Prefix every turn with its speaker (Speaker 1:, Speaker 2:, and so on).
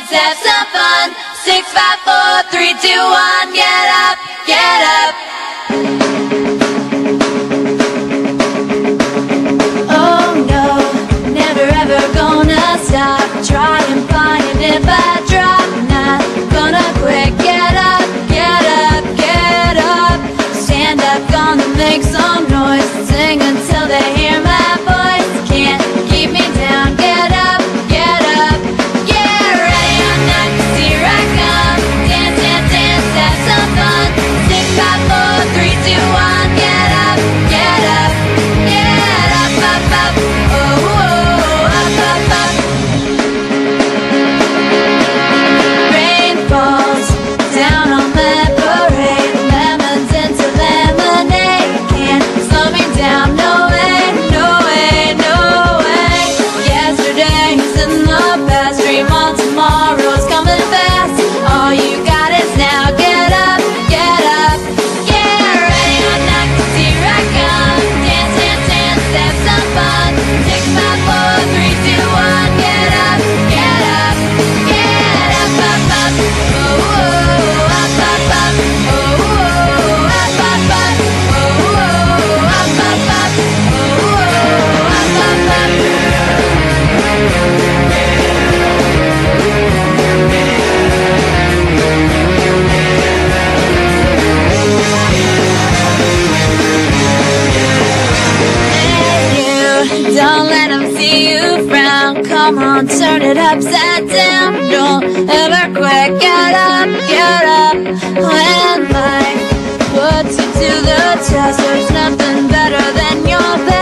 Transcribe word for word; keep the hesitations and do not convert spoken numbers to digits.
Speaker 1: dance, have some fun. Six, five, four, three, two, one. Get up, get up. Oh no, never ever gonna stop. Try and find it if I drop. Not gonna quit. Get up, get up, get up. Stand up, gonna make some noise. Sing until they hear my voice. Can't keep me down. Get up, get up. Get ready or not, 'cause here I come. Dance, dance, dance, have some fun. Six, five, four, three, two, one. Get up, get up, get up, up, up. Oh, oh, up, up, up. Rain falls down on my parade. Lemons into lemonade. Can't slow me down, no way, no way, no way. Yesterday's in the past. Dream on tomorrow's coming fast. All you got is now. Get up, get up, get ready or not, 'cause here I come. Dance, dance, dance, have some fun. Six, five, four, three, two, one. Get up, get up, get up, up, up. Oh, oh, up, up, up. Oh, oh, up, up, up. Oh, oh, up, up, up. Oh, oh, up, up, up. Hey, you, don't let them see you frown. Come on, turn it upside down. Don't ever quit. Get up, get up. When life puts you to the test, there's nothing better than your best.